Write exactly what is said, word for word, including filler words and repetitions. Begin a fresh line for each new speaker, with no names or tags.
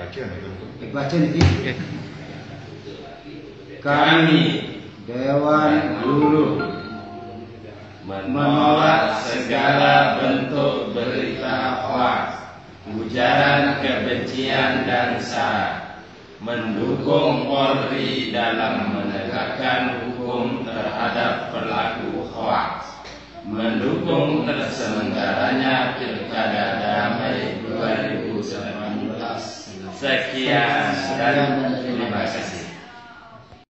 Baca nih. Kami Dewan Guru menolak segala bentuk berita hoaks, ujaran kebencian dan sara, mendukung Polri dalam menegakkan hukum terhadap pelaku hoaks, mendukung terselenggaranya Pilkada Damai dua ribu sembilan belas. Sekian dan terima kasih.